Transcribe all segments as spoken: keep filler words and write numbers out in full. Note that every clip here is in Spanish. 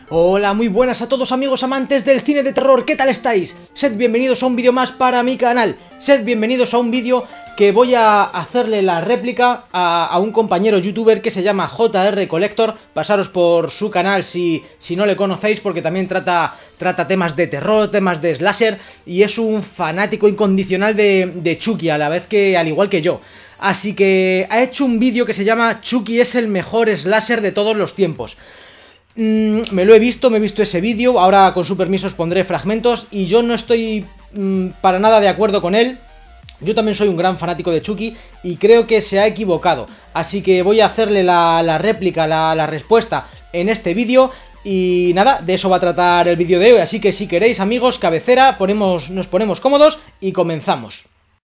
Hola, muy buenas a todos amigos amantes del cine de terror, ¿qué tal estáis? Sed bienvenidos a un vídeo más para mi canal. Sed bienvenidos a un vídeo que voy a hacerle la réplica a, a un compañero youtuber que se llama J R Collector. Pasaros por su canal si, si no le conocéis, porque también trata, trata temas de terror, temas de slasher, y es un fanático incondicional de, de Chucky, a la vez que al igual que yo. Así que ha hecho un vídeo que se llama Chucky es el mejor slasher de todos los tiempos. Mm, me lo he visto, me he visto ese vídeo, ahora con su permiso os pondré fragmentos y yo no estoy mm, para nada de acuerdo con él. Yo también soy un gran fanático de Chucky y creo que se ha equivocado, así que voy a hacerle la, la réplica, la, la respuesta en este vídeo. Y nada, de eso va a tratar el vídeo de hoy, así que si queréis amigos, cabecera, ponemos, nos ponemos cómodos y comenzamos.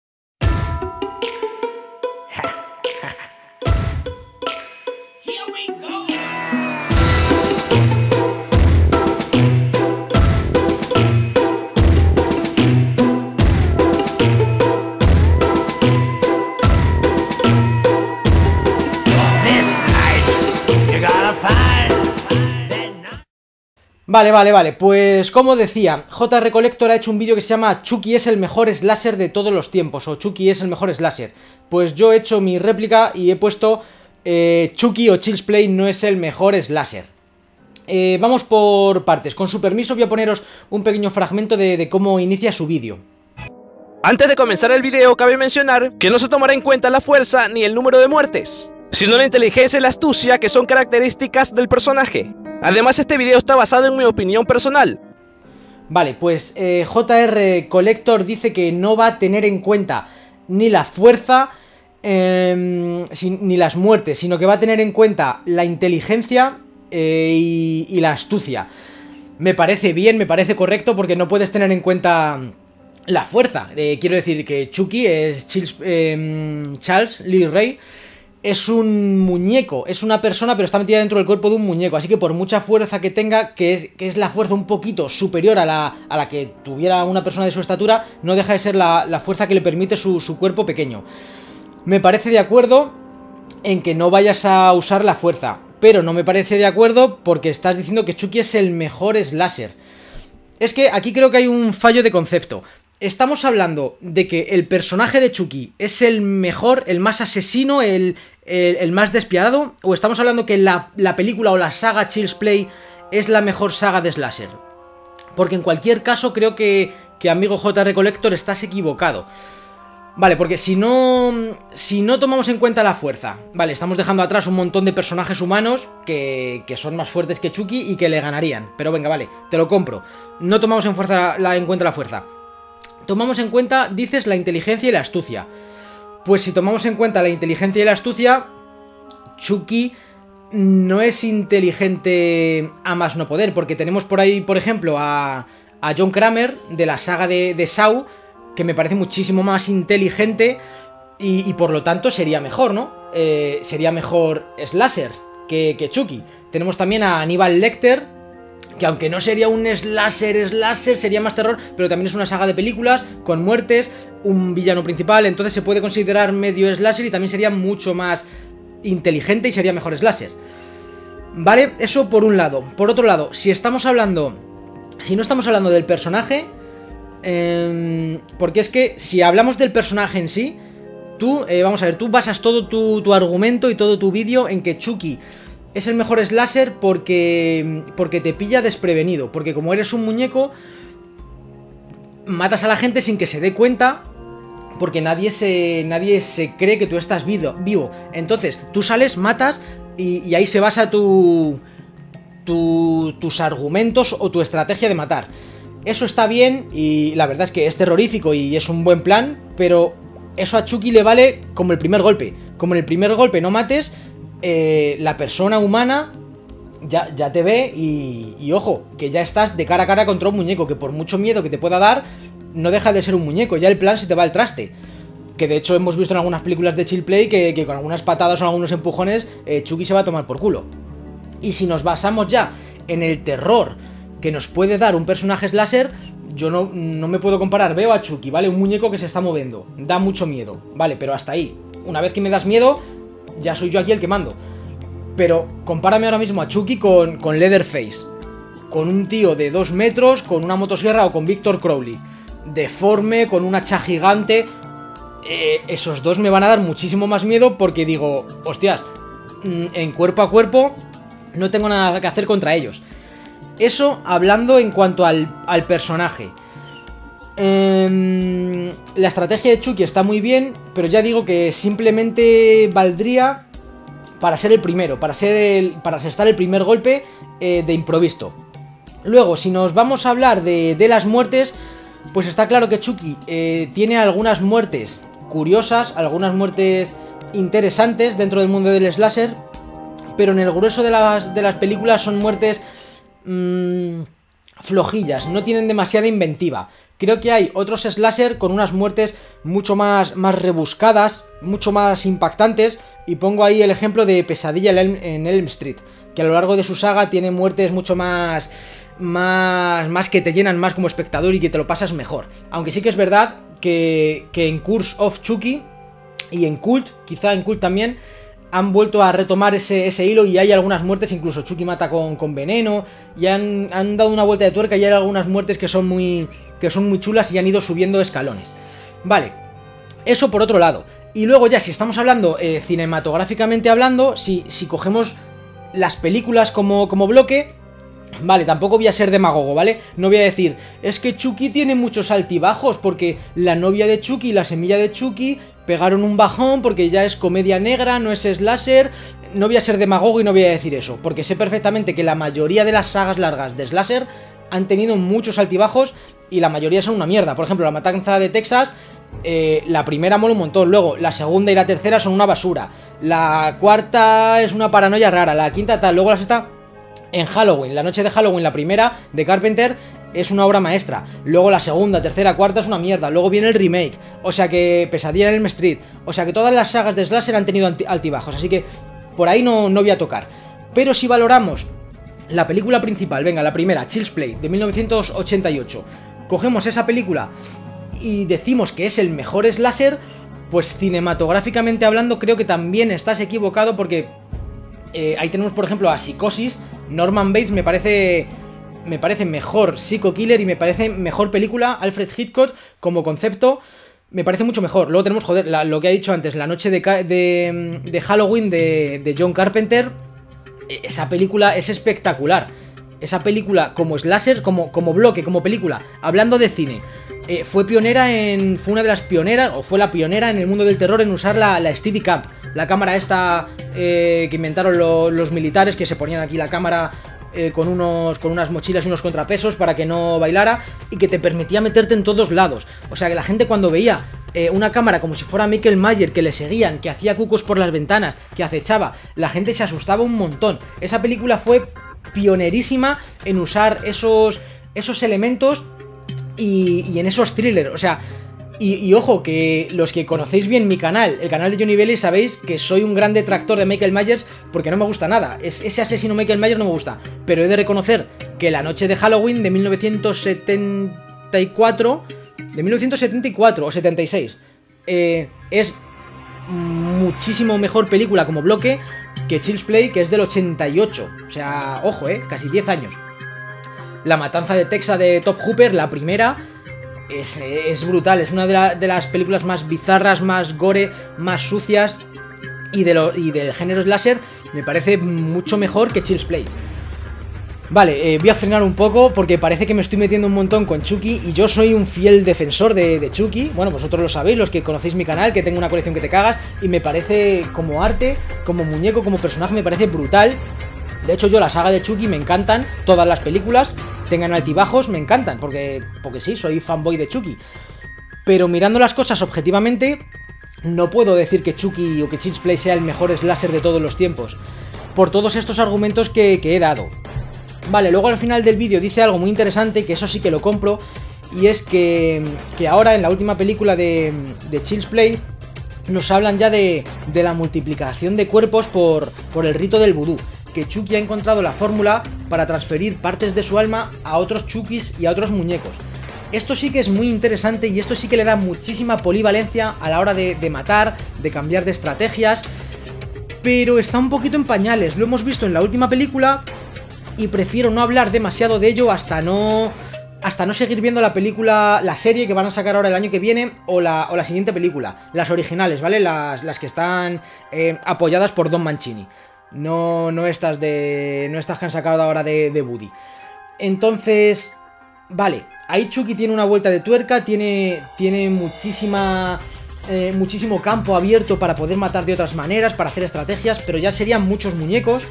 Vale, vale, vale, pues como decía, J R Collector ha hecho un vídeo que se llama Chucky es el mejor slasher de todos los tiempos, o Chucky es el mejor slasher. Pues yo he hecho mi réplica y he puesto eh, Chucky o Child's Play no es el mejor slasher. eh, Vamos por partes, con su permiso voy a poneros un pequeño fragmento de, de cómo inicia su vídeo. Antes de comenzar el video, cabe mencionar que no se tomará en cuenta la fuerza ni el número de muertes, sino la inteligencia y la astucia, que son características del personaje. Además, este video está basado en mi opinión personal. Vale, pues eh, J R Collector dice que no va a tener en cuenta ni la fuerza eh, ni las muertes, sino que va a tener en cuenta la inteligencia eh, y, y la astucia. Me parece bien, me parece correcto, porque no puedes tener en cuenta la fuerza. Eh, quiero decir que Chucky es Chills, eh, Charles Lee Ray. Es un muñeco, es una persona, pero está metida dentro del cuerpo de un muñeco. Así que por mucha fuerza que tenga, que es, que es la fuerza un poquito superior a la, a la que tuviera una persona de su estatura, no deja de ser la, la fuerza que le permite su, su cuerpo pequeño. Me parece de acuerdo en que no vayas a usar la fuerza, pero no me parece de acuerdo porque estás diciendo que Chucky es el mejor slasher. Es que aquí creo que hay un fallo de concepto. Estamos hablando de que el personaje de Chucky es el mejor, el más asesino, el, el, el más despiadado, o estamos hablando que la, la película o la saga Child's Play es la mejor saga de slasher. Porque en cualquier caso creo que, que amigo J R Collector, estás equivocado. Vale, porque si no, si no tomamos en cuenta la fuerza, vale, estamos dejando atrás un montón de personajes humanos que, que son más fuertes que Chucky y que le ganarían. Pero venga, vale, te lo compro. No tomamos en, fuerza, la, en cuenta la fuerza. Tomamos en cuenta, dices, la inteligencia y la astucia. Pues si tomamos en cuenta la inteligencia y la astucia, Chucky no es inteligente a más no poder, porque tenemos por ahí, por ejemplo, a, a John Kramer de la saga de, de Saw, que me parece muchísimo más inteligente y, y por lo tanto sería mejor, ¿no? Eh, sería mejor slasher que, que Chucky. Tenemos también a Hannibal Lecter, que aunque no sería un slasher, slasher, sería más terror, pero también es una saga de películas con muertes, un villano principal, entonces se puede considerar medio slasher y también sería mucho más inteligente y sería mejor slasher. Vale, eso por un lado. Por otro lado, si estamos hablando, si no estamos hablando del personaje, eh, porque es que si hablamos del personaje en sí, tú, eh, vamos a ver, tú basas todo tu, tu argumento y todo tu vídeo en que Chucky es el mejor slasher porque, porque te pilla desprevenido. Porque como eres un muñeco, matas a la gente sin que se dé cuenta, porque nadie se, nadie se cree que tú estás vivo, vivo. Entonces, tú sales, matas y, y ahí se basa tu, tu, tus argumentos o tu estrategia de matar. Eso está bien y la verdad es que es terrorífico y es un buen plan, pero eso a Chucky le vale como el primer golpe. Como en el primer golpe no mates, Eh, la persona humana ya, ya te ve y, y ojo, que ya estás de cara a cara contra un muñeco, que por mucho miedo que te pueda dar, no deja de ser un muñeco, ya el plan se te va al traste. Que de hecho hemos visto en algunas películas de Child's Play que, que con algunas patadas o algunos empujones eh, Chucky se va a tomar por culo. Y si nos basamos ya en el terror que nos puede dar un personaje slasher, yo no, no me puedo comparar. Veo a Chucky, ¿vale? Un muñeco que se está moviendo, da mucho miedo, ¿vale? Pero hasta ahí. Una vez que me das miedo, ya soy yo aquí el que mando. Pero compárame ahora mismo a Chucky con, con Leatherface. con un tío de dos metros, con una motosierra o con Victor Crowley. Deforme, con un hacha gigante. Eh, esos dos me van a dar muchísimo más miedo porque digo, hostias, en cuerpo a cuerpo no tengo nada que hacer contra ellos. Eso hablando en cuanto al, al personaje. Eh, la estrategia de Chucky está muy bien, pero ya digo que simplemente valdría para ser el primero, para ser el, para asestar el primer golpe eh, de improviso. Luego, si nos vamos a hablar de, de las muertes, pues está claro que Chucky eh, tiene algunas muertes curiosas, algunas muertes interesantes dentro del mundo del slasher, pero en el grueso de las, de las películas son muertes mmm, flojillas, no tienen demasiada inventiva. Creo que hay otros slasher con unas muertes mucho más, más rebuscadas, mucho más impactantes, y pongo ahí el ejemplo de Pesadilla en Elm Street, que a lo largo de su saga tiene muertes mucho más... Más, más que te llenan más como espectador y que te lo pasas mejor. Aunque sí que es verdad que, que en Curse of Chucky y en Cult, quizá en Cult también, han vuelto a retomar ese, ese hilo y hay algunas muertes, incluso Chucky mata con, con veneno, y han, han dado una vuelta de tuerca y hay algunas muertes que son muy, que son muy chulas y han ido subiendo escalones. Vale, eso por otro lado. Y luego ya si estamos hablando eh, cinematográficamente hablando, si, si cogemos las películas como, como bloque... Vale, tampoco voy a ser demagogo, ¿vale? No voy a decir, es que Chucky tiene muchos altibajos porque la novia de Chucky y la semilla de Chucky pegaron un bajón porque ya es comedia negra, no es slasher. No voy a ser demagogo y no voy a decir eso, porque sé perfectamente que la mayoría de las sagas largas de slasher han tenido muchos altibajos y la mayoría son una mierda. Por ejemplo, La Matanza de Texas, eh, la primera mola un montón, luego la segunda y la tercera son una basura, la cuarta es una paranoia rara, la quinta tal, luego la sexta... En Halloween, la noche de Halloween, la primera de Carpenter es una obra maestra. Luego la segunda, tercera, cuarta es una mierda. Luego viene el remake. O sea que Pesadilla en Elm Street. O sea que todas las sagas de slasher han tenido altibajos. Así que por ahí no, no voy a tocar. Pero si valoramos la película principal, venga, la primera, Child's Play, de mil novecientos ochenta y ocho. Cogemos esa película y decimos que es el mejor slasher, pues cinematográficamente hablando creo que también estás equivocado porque eh, ahí tenemos por ejemplo a Psicosis. Norman Bates me parece me parece mejor Psycho Killer y me parece mejor película. Alfred Hitchcock como concepto me parece mucho mejor. Luego tenemos, joder, la, lo que he dicho antes, la noche de, de, de Halloween de, de John Carpenter. Esa película es espectacular. Esa película como slasher, como, como bloque, como película, hablando de cine, eh, fue pionera en... Fue una de las pioneras, o fue la pionera en el mundo del terror en usar la, la Steadicam. La cámara esta eh, que inventaron lo, los militares, que se ponían aquí la cámara eh, con, unos, con unas mochilas y unos contrapesos para que no bailara y que te permitía meterte en todos lados. O sea que la gente cuando veía eh, una cámara como si fuera Michael Myers, que le seguían, que hacía cucos por las ventanas, que acechaba, la gente se asustaba un montón. Esa película fue pionerísima en usar esos, esos elementos y, y en esos thrillers. O sea... Y, y ojo, que los que conocéis bien mi canal, el canal de Johnny Bailey, sabéis que soy un gran detractor de Michael Myers porque no me gusta nada. Es, ese asesino Michael Myers no me gusta. Pero he de reconocer que La noche de Halloween de mil novecientos setenta y cuatro... De mil novecientos setenta y cuatro o setenta y seis eh, es muchísimo mejor película como bloque que Child's Play, que es del ochenta y ocho. O sea, ojo, eh, casi diez años. La Matanza de Texas de Top Hooper, la primera... Es, es brutal, es una de, la, de las películas más bizarras, más gore, más sucias y, de lo, y del género slasher me parece mucho mejor que Child's Play. Vale, eh, voy a frenar un poco porque parece que me estoy metiendo un montón con Chucky y yo soy un fiel defensor de, de Chucky. Bueno, vosotros lo sabéis, los que conocéis mi canal, que tengo una colección que te cagas y me parece como arte, como muñeco, como personaje, me parece brutal. De hecho yo la saga de Chucky me encantan, todas las películas, tengan altibajos, me encantan, porque, porque sí, soy fanboy de Chucky. Pero mirando las cosas objetivamente, no puedo decir que Chucky o que Child's Play sea el mejor slasher de todos los tiempos, por todos estos argumentos que, que he dado. Vale, luego al final del vídeo dice algo muy interesante, que eso sí que lo compro, y es que, que ahora en la última película de, de Child's Play nos hablan ya de, de la multiplicación de cuerpos por, por el rito del vudú. Que Chucky ha encontrado la fórmula para transferir partes de su alma a otros Chuckys y a otros muñecos. Esto sí que es muy interesante y esto sí que le da muchísima polivalencia a la hora de, de matar, de cambiar de estrategias, pero está un poquito en pañales. Lo hemos visto en la última película y prefiero no hablar demasiado de ello hasta no... hasta no seguir viendo la película, la serie que van a sacar ahora el año que viene, o la, o la siguiente película, las originales, ¿vale? Las, las que están eh, apoyadas por Don Mancini, no, no estas de... no estas que han sacado ahora de, de Woody. Entonces, vale, ahí Chucky tiene una vuelta de tuerca, tiene, tiene muchísima... Eh, muchísimo campo abierto para poder matar de otras maneras, para hacer estrategias, pero ya serían muchos muñecos,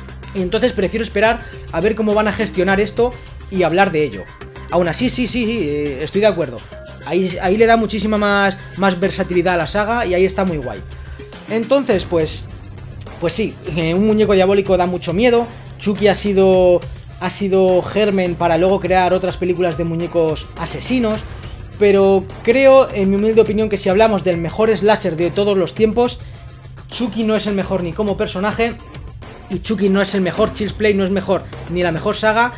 y entonces prefiero esperar a ver cómo van a gestionar esto y hablar de ello. Aún así, sí, sí, sí, eh, estoy de acuerdo. Ahí, ahí le da muchísima más, más versatilidad a la saga y ahí está muy guay. Entonces, pues, pues sí, eh, un muñeco diabólico da mucho miedo. Chucky ha sido, ha sido germen para luego crear otras películas de muñecos asesinos. Pero creo, en mi humilde opinión, que si hablamos del mejor slasher de todos los tiempos, Chucky no es el mejor ni como personaje, y Chucky no es el mejor Child's Play, no es mejor ni la mejor saga,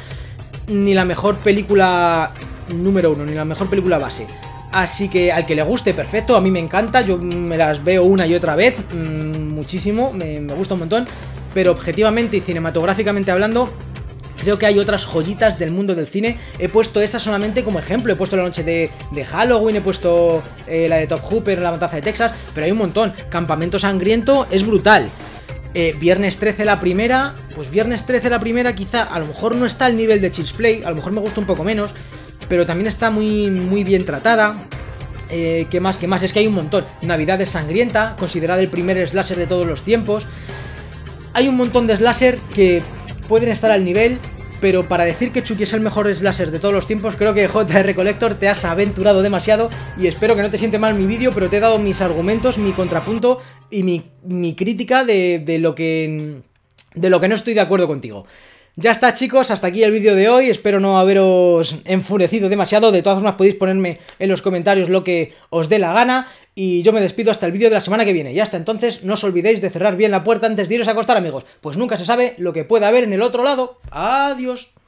ni la mejor película número uno, ni la mejor película base. Así que al que le guste, perfecto, a mí me encanta, yo me las veo una y otra vez, mmm, muchísimo, me, me gusta un montón, pero objetivamente y cinematográficamente hablando, creo que hay otras joyitas del mundo del cine. He puesto esa solamente como ejemplo. He puesto La Noche de, de Halloween, he puesto eh, la de Top Hooper, La Matanza de Texas, pero hay un montón. Campamento Sangriento es brutal. eh, Viernes trece la primera, pues Viernes trece la primera quizá a lo mejor no está al nivel de Child's Play, a lo mejor me gusta un poco menos, pero también está muy, muy bien tratada. eh, ¿Qué más? ¿Qué más? Es que hay un montón. Navidad es Sangrienta, considerada el primer slasher de todos los tiempos. Hay un montón de slasher que pueden estar al nivel, pero para decir que Chucky es el mejor slasher de todos los tiempos, creo que J R Collector te has aventurado demasiado, y espero que no te siente mal mi vídeo, pero te he dado mis argumentos, mi contrapunto y mi, mi crítica de, de lo que de lo que no estoy de acuerdo contigo. Ya está, chicos, hasta aquí el vídeo de hoy, espero no haberos enfurecido demasiado. De todas formas podéis ponerme en los comentarios lo que os dé la gana, y yo me despido hasta el vídeo de la semana que viene. Y hasta entonces, no os olvidéis de cerrar bien la puerta antes de iros a acostar, amigos, pues nunca se sabe lo que puede haber en el otro lado. Adiós.